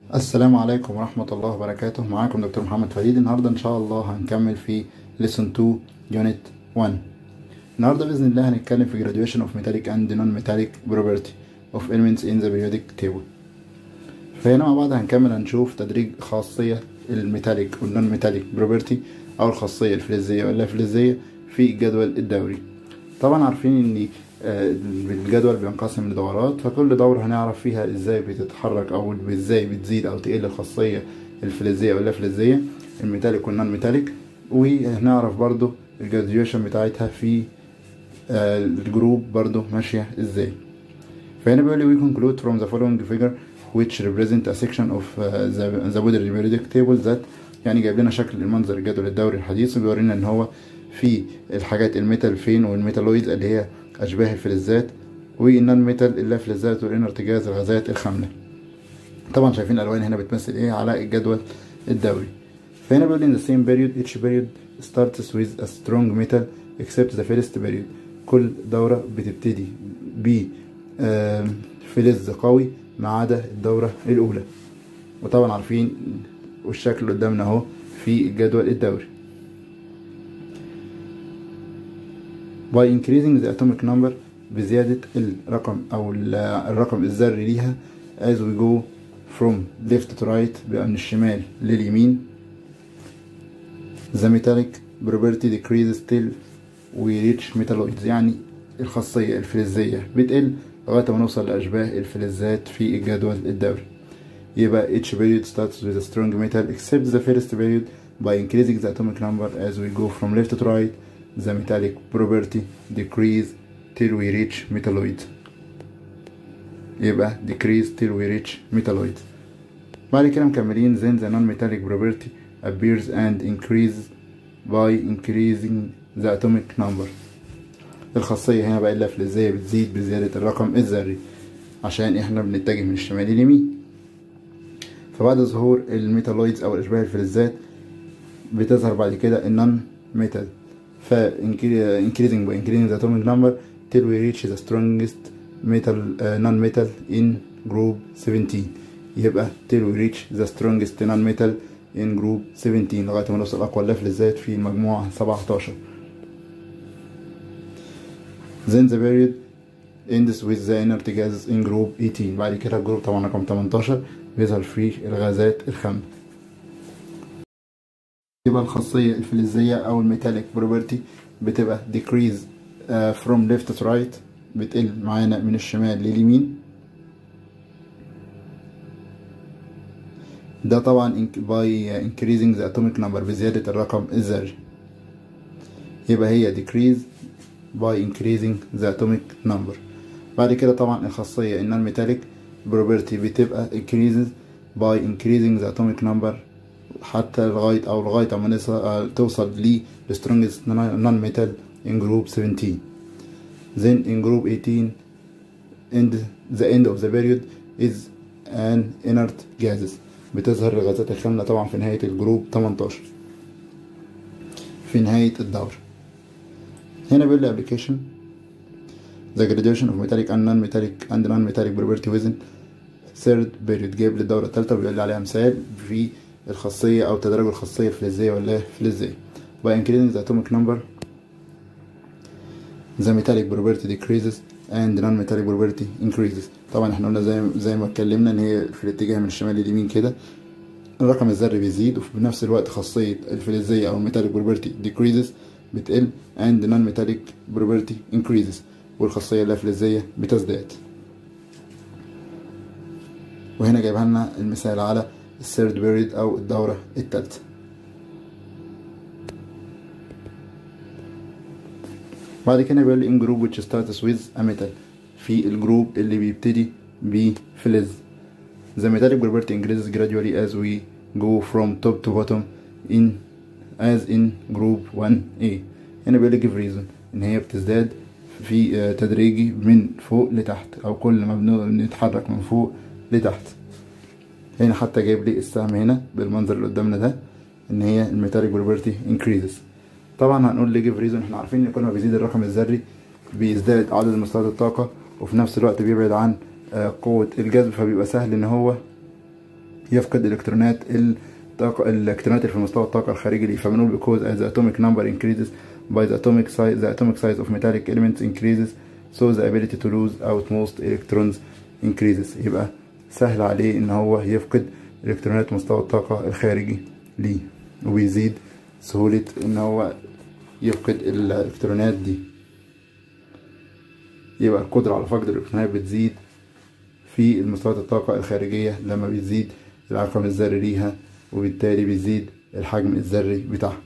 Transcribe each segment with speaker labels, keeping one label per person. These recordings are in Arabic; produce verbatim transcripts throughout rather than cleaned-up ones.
Speaker 1: السلام عليكم ورحمة الله وبركاته. معاكم دكتور محمد فريد. النهاردة إن شاء الله هنكمل في lesson اتنين unit واحد. النهاردة بإذن الله هنتكلم في graduation of metallic and non-metallic property of elements in the periodic table. فهنا مع بعض هنكمل هنشوف تدريج خاصية الميتاليك والنون ميتاليك بروبرتي أو الخاصية الفلزية واللافلزية في الجدول الدوري. طبعا عارفين إن الجدول بينقسم لدورات، فكل دورة هنعرف فيها ازاي بتتحرك او ازاي بتزيد او تقل الخاصية الفلزية واللافلزية الميتاليك والنون ميتاليك، وهنعرف برضو الجراديويشن بتاعتها في الجروب برضو ماشية ازاي. فهنا بيقول لي we conclude from the following figure which represent a section of the, the Boundary periodic table that يعني جايب لنا شكل المنظر الجدول الدوري الحديث، وبيورينا ان هو في الحاجات الميتال فين والميتالويد اللي هي أشباه الفلزات، والنون ميتال اللافلزات والانرتجاز الغازات الخاملة. طبعا شايفين الألوان هنا بتمثل ايه على الجدول الدوري. فهنا بيقول in the same period each period starts with a strong metal except the first period. كل دورة بتبتدي ب فلز قوي ما عدا الدورة الأولى، وطبعا عارفين والشكل اللي قدامنا اهو في الجدول الدوري. by increasing the atomic number بزيادة الرقم أو الرقم الذري ليها as we go from left to right بقى من الشمال لليمين. the metallic property decreases till we reach metalloids، يعني الخاصية الفلزية بتقل لغاية ما نوصل لأشباه الفلزات في الجدول الدوري. يبقى each period starts with a strong metal except the first period. by increasing the atomic number as we go from left to right the metallic property decrease till we reach metalloid. يبقى decrease till we reach metalloid. بعد كده مكملين then the non-metallic property appears and increases by increasing the atomic number. الخاصية هنا بقى اللافلزية بتزيد بزيادة الرقم الذري عشان احنا بنتجه من الشمال لليمين. فبعد ظهور الميتالويدز او الاشباه الفلزات بتظهر بعد كده النون ميتال، ف increasing by increasing the atomic number till we reach the strongest metal uh, non-metal in group seventeen. يبقى till we reach the strongest non-metal in group seventeen لغاية ما نوصل أقوى اللافلزات في المجموعة سبعتاشر. then the period ends with the inert gases in group eighteen. بعد كده الجروب طبعا رقم تمنتاشر بيظهر فيه الغازات الخام. يبقى الخاصية الفلزية أو الميتاليك بروبرتي بتبقى decrease uh, from left to right بتقل معانا من الشمال لليمين. ده طبعا by increasing the atomic number بزيادة الرقم الذري. يبقى هي decrease by increasing the atomic number. بعد كده طبعا الخاصية النون ميتاليك بروبرتي بتبقى increases by increasing the atomic number حتى لغاية أو لغاية ما توصل ل the strongest non-metal in group seventeen. then in group eighteen end the end of the period is an inert gases. بتظهر الغازات الخاملة طبعا في نهاية الجروب تمنتاشر في نهاية الدور. هنا بيقول لي application the graduation of metallic and non-metallic and non-metallic property within third period. جايب لي الدورة الثالثة وبيقول لي عليها مثال في الخاصية أو تدرج الخاصية الفلزية ولا فلزية. by increasing the atomic number the metallic property decreases and non-metallic property increases. طبعا احنا قلنا زي زي ما اتكلمنا ان هي في الاتجاه من الشمال لليمين كده الرقم الذري بيزيد، وفي نفس الوقت خاصية الفلزية أو metallic property decreases بتقل and non-metallic property increases والخاصية اللافلزية بتزداد. وهنا جايبها لنا المثال على الثيرد بيريد أو الدورة الثالثة. بعد كده بيقول لي in group which starts with a metal. في الجروب اللي بيبتدي بفلز the metallic property increases gradually as we go from top to bottom in as in group one A. هنا بيقول لي give reason ان هي بتزداد في تدريجي من فوق لتحت او كل ما بنتحرك من فوق لتحت. هنا حتى جايب لي السهم هنا بالمنظر اللي قدامنا ده ان هي الميتاليك بروبرتي انكريزز. طبعا هنقول لي جيف ريزون، احنا عارفين ان كل ما بيزيد الرقم الذري بيزداد عدد مستويات الطاقه وفي نفس الوقت بيبعد عن قوه الجذب، فبيبقى سهل ان هو يفقد الكترونات الطاقة الالكترونات اللي في مستوى الطاقة الخارجي ليه. فبنقول because as the atomic number increases by the atomic size the atomic size of metallic elements increases so the ability to lose outmost electrons increases. يبقى سهل عليه ان هو يفقد الكترونات مستوى الطاقة الخارجي ليه، وبيزيد سهولة ان هو يفقد الالكترونات دي. يبقى القدرة على فقد الالكترونات بتزيد في المستويات الطاقة الخارجية لما بيزيد الرقم الذري ليها، وبالتالي بيزيد الحجم الذري بتاعها.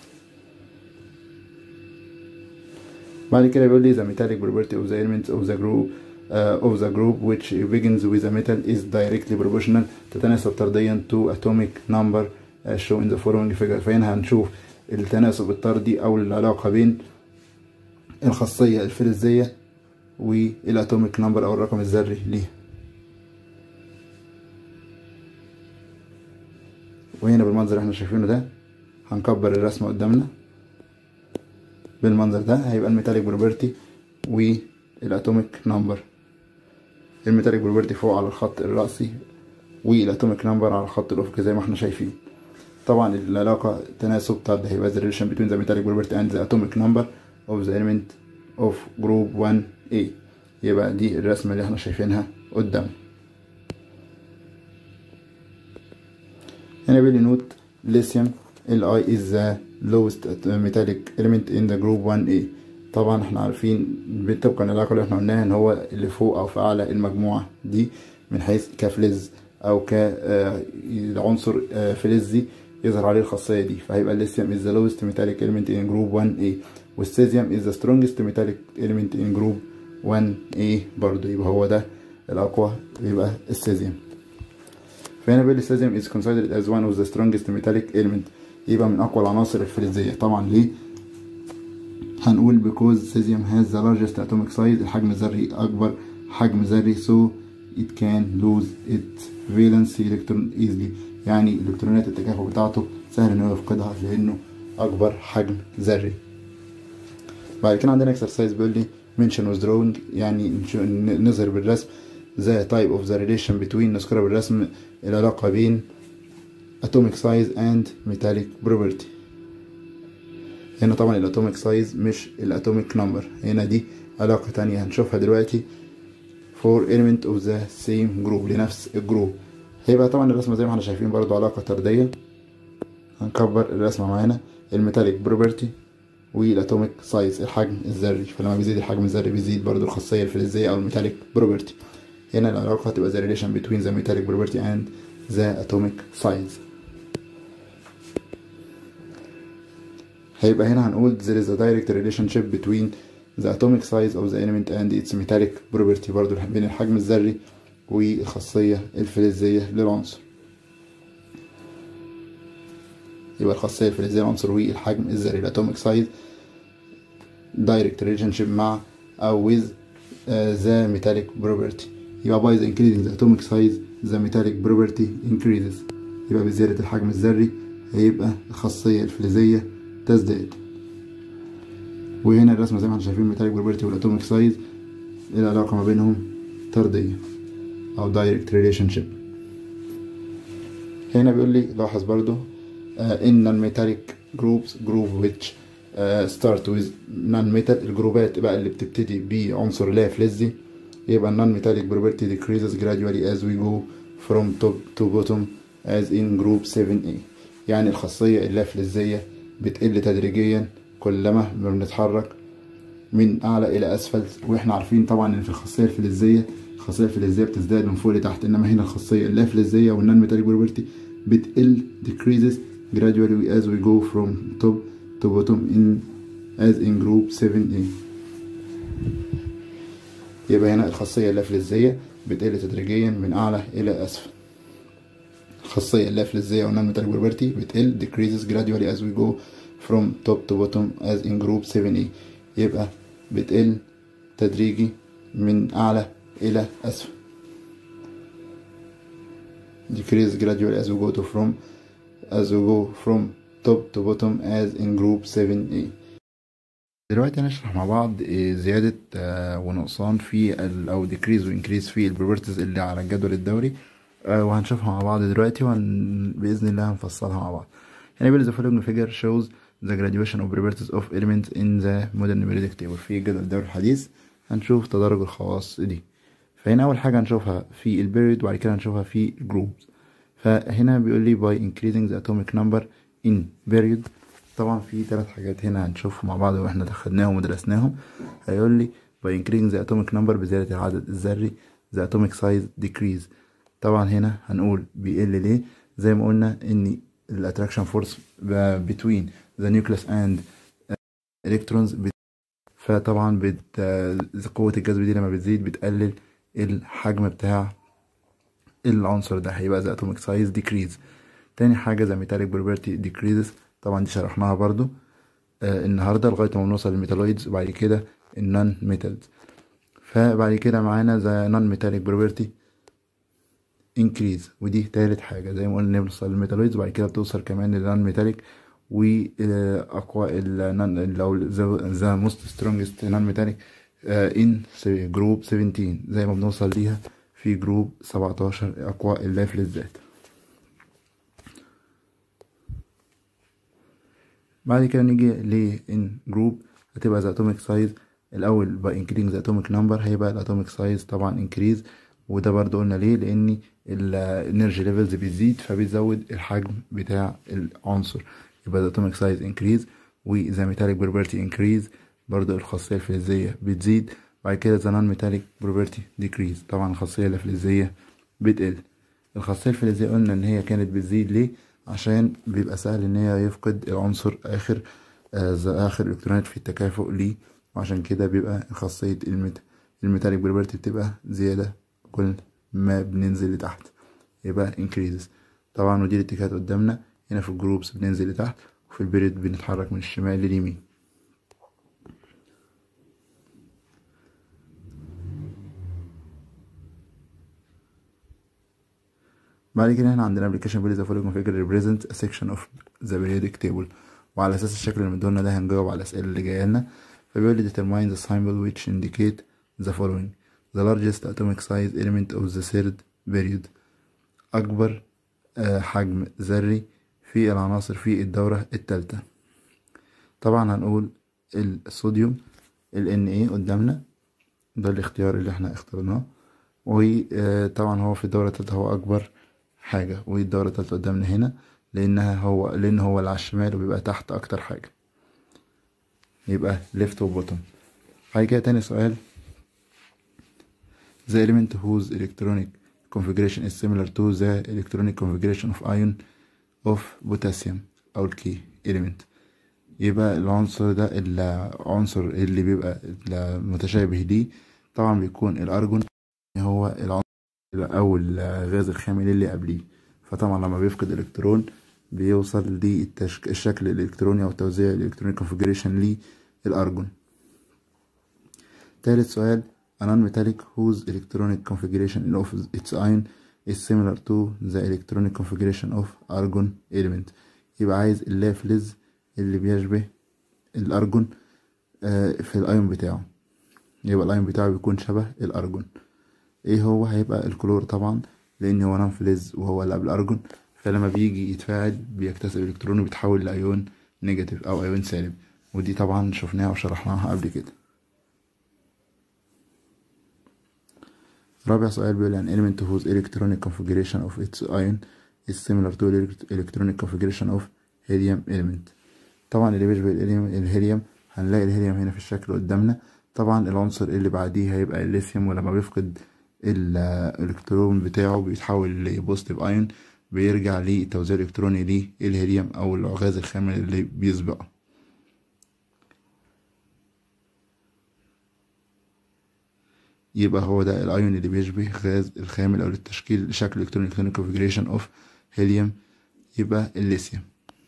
Speaker 1: بعد كده بيقول لي the metallic property of the elements of the group uh, of the group which begins with a metal is directly proportional تتناسب طرديا to atomic number as shown in the following figure. فهنا هنشوف التناسب الطردي او العلاقة بين الخاصية الفلزية والاتوميك نمبر او الرقم الذري ليها. وهنا بالمنظر اللي احنا شايفينه ده هنكبر الرسمة قدامنا بالمنظر ده، هيبقى الميتاليك بروبرتي والاتوميك نمبر. الميتاليك بروبرتي فوق على الخط الرأسي والاتوميك نمبر على الخط الافقي زي ما احنا شايفين. طبعا العلاقة تناسب طردي هيبقى the relation between the metallic property and the atomic number of the element of group one A. يبقى دي الرسمة اللي احنا شايفينها قدام. هنا بيقول لي نوت lithium Li is the lowest metallic element in the group one A. طبعا احنا عارفين طبقا للعلاقة اللي احنا قلناها ان هو اللي فوق او في اعلى المجموعة دي من حيث كفلز او كعنصر فلزي يظهر عليه الخاصية دي. فهيبقى الليثيوم is the lowest metallic element in group one A والسيزيوم is the strongest metallic element in group one A برضو. يبقى هو ده الأقوى، يبقى السيزيوم. فهنا بيقول السيزيوم is considered as one of the strongest metallic element، يبقى من أقوى العناصر الفلزية. طبعا ليه؟ هنقول because cesium has the largest atomic size، الحجم الذري أكبر حجم ذري so it can lose its valence electron easily، يعني الإلكترونات التكافؤ بتاعته سهل إنه يفقدها لأنه أكبر حجم ذري. بعد كده عندنا exercise بيقول لي mention was drawing، يعني نظهر بالرسم the type of the relation between، نذكرها بالرسم العلاقة بين atomic size and metallic property. هنا طبعا الاتوميك سايز مش الاتوميك نمبر، هنا دي علاقة تانية هنشوفها دلوقتي for element of the same group، لنفس الجروب. هيبقى طبعا الرسمة زي ما احنا شايفين برضو علاقة طردية. هنكبر الرسمة معانا الميتاليك بروبرتي والاتوميك سايز الحجم الذري، فلما بيزيد الحجم الذري بيزيد برضو الخاصية الفلزية او الميتاليك بروبرتي. هنا العلاقة هتبقى the relation between the metallic property and the atomic size. هيبقى هنا هنقول there is a direct relationship between the atomic size of the element and its metallic property، برضو بين الحجم الذري والخاصية الفلزية للعنصر. يبقى الخاصية الفلزية للعنصر والحجم الذري الاتوميك سايز direct relationship مع أو with uh, the metallic property. يبقى by the increasing the atomic size the metallic property increases، يبقى بزيادة الحجم الذري هيبقى الخاصية الفلزية تزداد. وهنا الرسمة زي ما احنا شايفين metallic property والاتوميك سايز العلاقة ما بينهم طردية أو direct relationship. هنا بيقول لي لاحظ برضو إن non-metallic groups group which uh, start with non-metal، الجروبات بقى اللي بتبتدي بعنصر لا فلزي يبقى non-metallic property decreases gradually as we go from top to bottom as in group seven A، يعني الخاصية اللا فلزية بتقل تدريجيا كلما بنتحرك من أعلى إلى أسفل. وإحنا عارفين طبعا إن في الخاصية الفلزية الخاصية الفلزية بتزداد من فوق لتحت، إنما هنا الخاصية اللا فلزية والنون ميتاليك بروبرتي بتقل decreases gradually as we go from top to bottom in as in group seven A. يبقى هنا الخاصية اللا فلزية بتقل تدريجيا من أعلى إلى أسفل. الخاصية اللا فلزية والنون ميتاليك بروبرتي بتقل decreases gradually as we go from top to bottom as in group seven A، يبقى بتقل تدريجي من أعلى إلى أسفل. decrease gradually as we go to from as we go from top to bottom as in group seven A. دلوقتي هنشرح مع بعض زيادة ونقصان في أو decrease و increase في البروبرتيز اللي على الجدول الدوري آه وهنشوفها مع بعض دلوقتي، وبإذن الله هنفصلها مع بعض. هنا بيقول the following figure shows the graduation of properties of elements in the modern periodic table. في جدول الدوري الحديث هنشوف تدرج الخواص دي. فهنا أول حاجة هنشوفها في البيريود، وبعد كده هنشوفها في الجروبز. فهنا بيقول لي by increasing the atomic number in period. طبعا في ثلاث حاجات هنا هنشوفهم مع بعض واحنا خدناهم ودرسناهم. هيقول لي by increasing the atomic number بزيادة العدد الذري the atomic size decrease. طبعا هنا هنقول بيقل ليه؟ زي ما قلنا ان الاتراكشن فورس between the nucleus and electrons بت... فطبعا بت... قوة الجذب دي لما بتزيد بتقلل الحجم بتاع العنصر ده، هيبقى the atomic size decrease. تاني حاجة the metallic property decreases. طبعا دي شرحناها برضو آه النهاردة لغاية ما نوصل للميتالويدز، وبعد كده النون ميتالز. فبعد كده معانا the non metallic property increase، ودي تالت حاجة زي ما قلنا نوصل للميتالويدز، وبعد كده بتوصل كمان للنون ميتاليك وأقوى ال لو the most strongest non metallic in جروب سبعتاشر زي ما بنوصل ليها في جروب سبعتاشر أقوى اللافلزات. بعد كده نيجي ل in جروب هتبقى the atomic size الأول by increasing the atomic number هيبقى الاتوميك سايز طبعا increase، وده برضو قلنا ليه؟ لأن الانرجي ليفلز بتزيد فبتزود الحجم بتاع العنصر، يبقى the atomic size increase و the metallic property increase برضو الخاصية الفلزية بتزيد. بعد كده the non metallic property decrease طبعا الخاصية الفلزية بتقل. الخاصية الفلزية قلنا ان هي كانت بتزيد ليه؟ عشان بيبقى سهل ان هي يفقد العنصر اخر آه اخر الكترونات في التكافؤ ليه، وعشان كده بيبقى خاصية الميت الميتاليك بروبرتي بتبقى زيادة كل ما بننزل لتحت، يبقى increases. طبعا ودي الاتجاهات قدامنا، هنا في الجروبس بننزل لتحت، وفي البريد بنتحرك من الشمال لليمين. بعد كده هنا عندنا application بيقول the following figure represent a section of the periodic table، وعلى اساس الشكل اللي مدولنا ده هنجاوب على الاسئله اللي جايه لنا. فبيقول لي determine the symbol which indicate the following: the largest atomic size element of the third period، اكبر حجم ذري في العناصر في الدورة الثالثة. طبعا هنقول الصوديوم ال إن إيه قدامنا، ده الاختيار اللي احنا اخترناه، وطبعا هو في الدورة الثالثة هو اكبر حاجة، والدورة الثالثة قدامنا هنا لانها هو لان هو اللي على الشمال وبيبقى تحت اكتر حاجة، يبقى left و bottom. بعد كده تاني سؤال: the element whose electronic configuration is similar to the electronic configuration of ion of potassium او الكي element. يبقى العنصر ده العنصر اللي بيبقى متشابه ليه طبعا بيكون الارجون، هو العنصر او الغاز الخامل اللي قبليه. فطبعا لما بيفقد الكترون بيوصل للشكل الالكتروني او التوزيع الالكتروني configuration للارجون. تالت سؤال: a non-metallic whose electronic configuration of its ion is similar to the electronic configuration of argon element. يبقى عايز اللافلز اللي بيشبه الارجون في الايون بتاعه، يبقى الايون بتاعه بيكون شبه الارجون. ايه هو؟ هيبقى الكلور طبعا، لان هو نون فلز وهو اللي قبل الارجون، فلما بيجي يتفاعل بيكتسب الكترون وبيتحول لايون نيجاتيف او ايون سالب، ودي طبعا شفناها وشرحناها قبل كده. رابع سؤال بيقول an element whose electronic configuration of its ion is similar to electronic configuration of helium element. طبعا اللي بيشبه الهيليوم هنلاقي الهيليوم هنا في الشكل قدامنا. طبعا العنصر اللي بعديه هيبقى الليثيوم، ولما بيفقد الالكترون بتاعه بيتحول لبوزيتيف ايون، بيرجع للتوزيع الالكتروني للهيليوم او الغاز الخامل اللي بيسبقه. يبقى هو ده الايون اللي بيشبه غاز الخامل او للتشكيل شكل الكتروني configuration of helium، يبقى الليثيوم.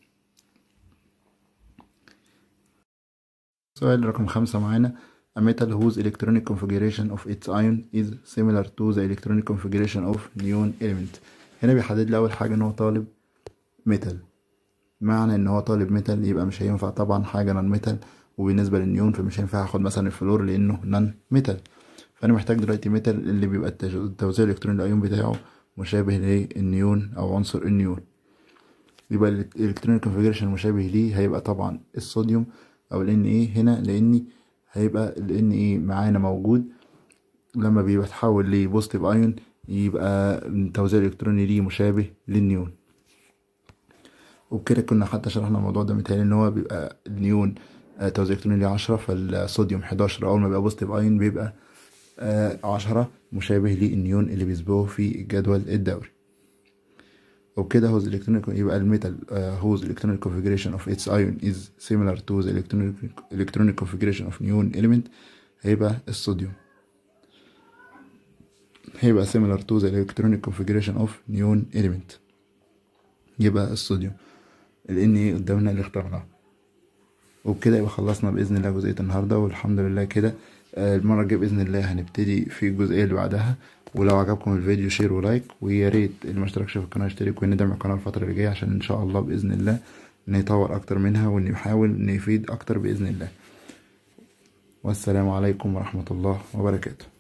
Speaker 1: سؤال رقم خمسة معانا: a metal whose electronic configuration of its ion is similar to the electronic configuration of neon element. هنا بيحدد لي اول حاجة ان هو طالب ميتال. معنى ان هو طالب ميتال يبقى مش هينفع طبعا حاجة نون ميتال، وبالنسبة للنيون فمش هينفع اخد مثلا الفلور لانه نون ميتال. فانا محتاج دلوقتي ميتال اللي بيبقى التوزيع الالكتروني الايون بتاعه مشابه للنيون او عنصر النيون. يبقى الالكترونيك كونفيجريشن المشابه ليه هيبقى طبعا الصوديوم او ال ان ايه هنا، لان هيبقى ال ان ايه معانا موجود لما بيبقى تحول لبوزيتيف ايون، يبقى التوزيع الالكتروني ليه مشابه للنيون. وبكده كنا حتى شرحنا الموضوع ده، متهيألي ان هو بيبقى النيون توزيع الكتروني ليه عشرة، فالصوديوم حداشر، اول ما بيبقى بوزيتيف ايون بيبقى عشرة، مشابه للنيون اللي بيسبقه في الجدول الدوري. وبكده whose electronic يبقى الميتال uh, whose electronic configuration of its ion is similar to the electronic electronic configuration of neon element هيبقى الصوديوم، هيبقى similar to the electronic configuration of neon element، يبقى الصوديوم. ال Na قدامنا اللي اخترناه. وبكده يبقى خلصنا بإذن الله جزئية النهاردة، والحمد لله كده. المرة الجاية بإذن الله هنبتدي في الجزئية اللي بعدها. ولو عجبكم الفيديو شير ولايك، ويا ريت اللي مشتركش في القناة يشترك وندعم القناة الفترة اللي جاية، عشان إن شاء الله بإذن الله نطور أكتر منها ونحاول نفيد أكتر بإذن الله. والسلام عليكم ورحمة الله وبركاته.